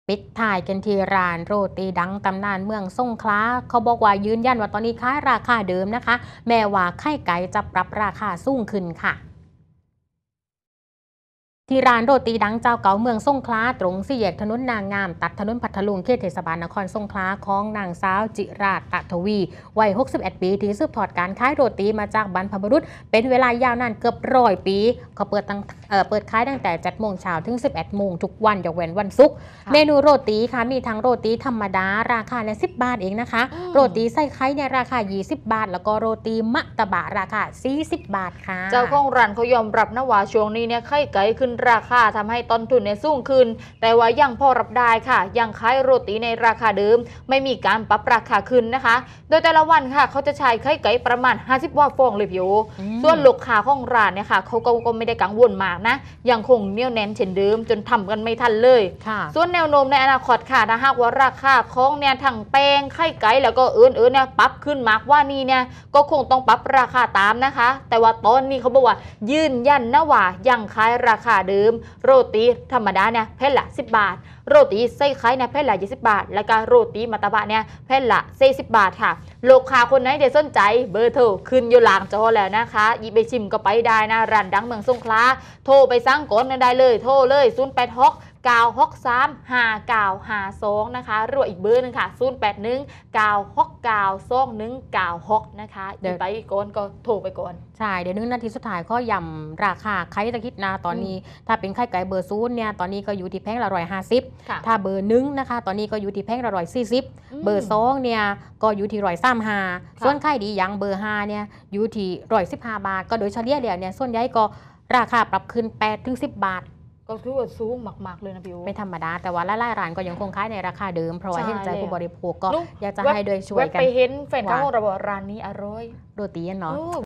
ปิดถ่ายกันที่ร้านโรตีดังตำนานเมืองสงขลาเขาบอกว่ายืนยันว่าตอนนี้ขายราคาเดิมนะคะแม้ว่าไข่ไก่จะปรับราคาสูงขึ้นค่ะที่ร้านโรตีดังเจ้าเก่าเมืองสงขลาตรงสี่แยกถนนนางงามตัดถนนพัทลุงเขตเทศบาลนครสงขลาของนางสาวจิราตะทวีวัย61 ปีที่สืบทอดการขายโรตีมาจากบรรพบุรุษเป็นเวลายาวนานเกือบ100 ปีเขาเปิดขายตั้งแต่7 โมงเช้าถึง11 โมงทุกวันยกเว้นวันศุกร์เมนูโรตีค่ะมีทั้งโรตีธรรมดาราคาเนี่ย10 บาทเองนะคะโรตีไส้ไข่เนี่ยราคา20 บาทแล้วก็โรตีมะตะบะราคา40 บาทค่ะเจ้าของร้านเขายอมรับนะว่าช่วงนี้เนี่ยไข่ไก่ขึ้นราคาทำให้ต้นทุนเนี่ยสูงขึ้นแต่ว่ายังพอรับได้ค่ะยังขายโรตีในราคาเดิมไม่มีการปรับราคาขึ้นนะคะโดยแต่ละวันค่ะเขาจะใช้ไข่ไก่ประมาณ50 ว่าฟองเลยพี่โอส่วนลูกค้าของร้านเนี่ยค่ะเขาก็ไม่ได้กังวลมากนะยังคงเหนียวแน่นเช่นเดิมจนทำกันไม่ทันเลยส่วนแนวโน้มในอนาคตค่ะถ้าหากว่าราคาของเนี่ยทั้งแป้งไข่ไก่แล้วก็อื่นเนี่ยปรับขึ้นมากว่านี้เนี่ยก็คงต้องปรับราคาตามนะคะแต่ว่าตอนนี้เขาบอกว่ายืนยันนะว่ายังขายราคาเดิมโรตีธรรมดาเนี่ยแผ่นละ10 บาทโรตีไส้ไข่เนี่ยแผ่นละ20 บาทแล้วก็โรตีมัตตบะเนี่ยแผ่นละ40 บาทค่ะลูกค้าคนไหนเดี๋ยวสนใจเบอร์โทรขึ้นอยู่หลังจอแล้วนะคะหยิบไปชิมก็ไปได้นะร้านดังเมืองสงขลาโทรไปสั่งก่อนได้เลยโทรเลย086 963 5952นะคะรวมอีกเบอร์นึงค่ะ081 969 2196นะคะเดี๋ยวไปก่อนก็โทรไปก่อนใช่เดี๋ยวนึงนาทีสุดท้ายก็ย่ำราคาไข่ตะคิดนะตอนนี้ถ้าเป็นไข่ไก่เบอร์0เนี่ยตอนนี้ก็อยู่ที่แพงละ150ถ้าเบอร์1นะคะตอนนี้ก็อยู่ที่แพงละ140เบอร์2เนี่ยก็อยู่ที่135ส่วนไข่ดีอย่างเบอร์5เนี่ยอยู่ที่115 บาทก็โดยเฉลี่ยแล้วเนี่ยส่วนใหญ่ก็ราคาปรับขึ้น8 ถึง 10 บาทก็คือว่าสูงมากๆเลยนะพี่โอไม่ธรรมดาแต่ว่าหลายๆร้านก็ยังคงขายในราคาเดิมเพราะว่าเห็นใจผู้บริโภคก็อยากจะให้โดยช่วยกันไปเห็นแฟนเขาบอกร้านนี้อร่อยโรตีเนาะ